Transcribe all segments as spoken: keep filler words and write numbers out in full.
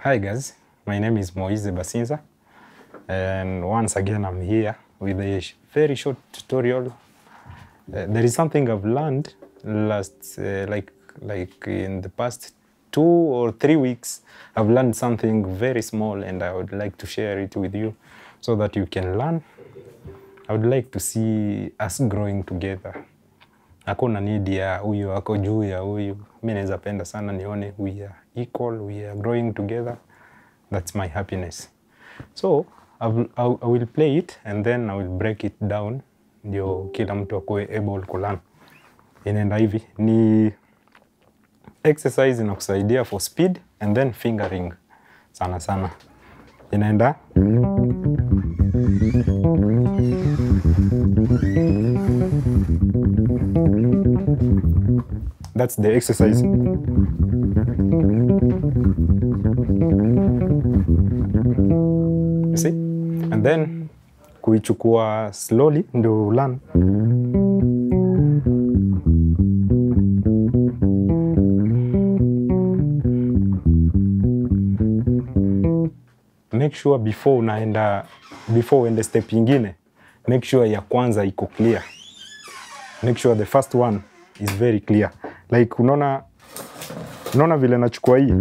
Hi guys, my name is Moise Basinza, and once again I'm here with a very short tutorial. Uh, there is something I've learned last, uh, like, like in the past two or three weeks. I've learned something very small, and I would like to share it with you so that you can learn. I would like to see us growing together. Hakuna need ya huyu ako juu ya huyu. Mimi naweza penda sana nione we are equal, we are growing together. That's my happiness. So I will, I will play it and then I will break it down ndio kila mtu akue able ku learn. Inaenda hivi ni exercise inakusaidia for speed and then fingering sana sana. Inaenda That's the exercise. You see? And then kuichukua slowly ndio learn. Make sure before unaenda before uende step ingine, make sure ya kwanza iko clear. Make sure the first one is very clear. Like unaona unaona vile nachukua hii.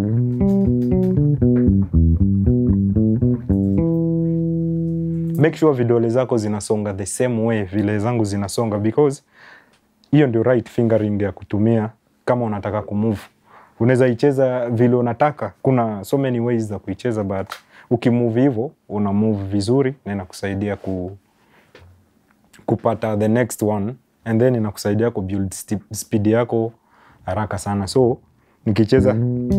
Make sure vidole zako zinasonga the same way vile zangu zinasonga, because hiyo ndio right fingering ya kutumia kama unataka kumove. Unaweza icheza vile unataka. Kuna so many ways za kuicheza, but ukimove hivyo una move vizuri na inakusaidia ku kupata the next one, and then inakusaidia ku build speed yako haraka sana. So nikicheza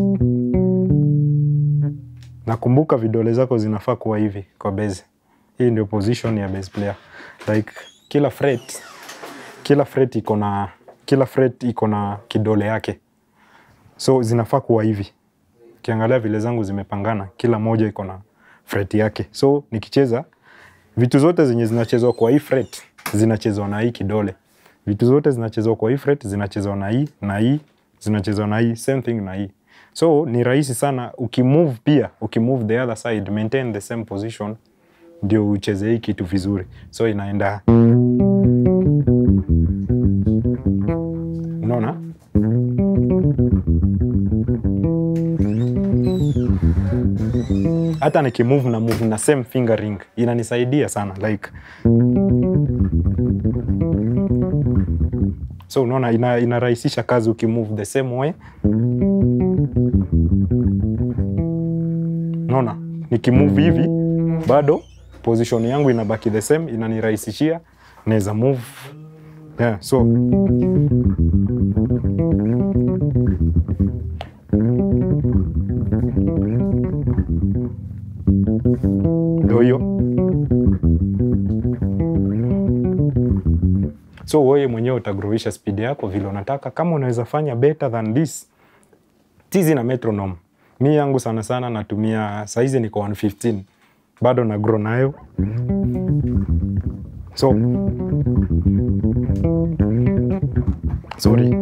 nakumbuka vidole zako zinafaa kuwa hivi kwa bass. Hii ndio position ya bass player. Like kila fret kila fret iko na kila fret iko na kidole yake. So zinafaa kuwa hivi. Kiangalia vile zangu zimepangana, kila moja iko na fret yake. So nikicheza vitu zote zenye zinachezwa kwa hii fret zinachezwa na hii kidole. Vitu zote zinachezwa kwa hii fret zinachezwa na hii na hii zinachezwa na hii, same thing na hii. So ni rahisi sana ukimove pia, ukimove the other side, maintain the same position ndio ucheze hii kitu vizuri. So inaenda. Unaona? Hata nikimove na move na same fingering inanisaidia sana, like. So unaona ina inarahisisha kazi ukimove the same way. Unaona nikimove hivi bado position yangu inabaki the same, inanirahisishia naweza move. Yeah, so ndio hiyo. So wewe mwenyewe utagrowisha speed yako vile unataka. Kama unaweza fanya better than this, tizi na metronome. Mimi yangu sana sana natumia, saizi niko one fifteen. Bado na grow nayo. So sorry.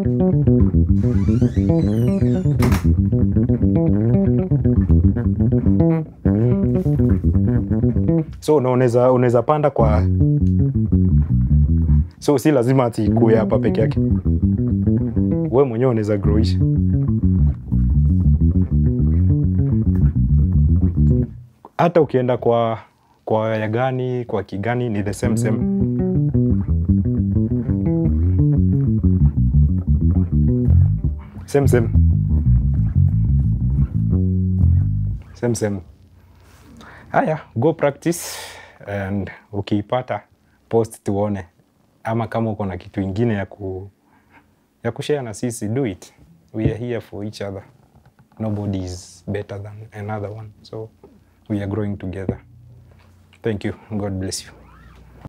So unaweza unaweza panda kwa, so si lazima ati ikue hapa peke yake. Wewe mwenyewe unaweza growisha. Hata ukienda kwa kwa ya gani, kwa kigani ni the same same. Same same. Same same. Haya, go practice, and ukiipata post tuone. Ama kama uko na kitu ingine ya ku ya kushare na sisi, do it. We are here for each other. Nobody is better than another one. So we are growing together. Thank you. God bless you.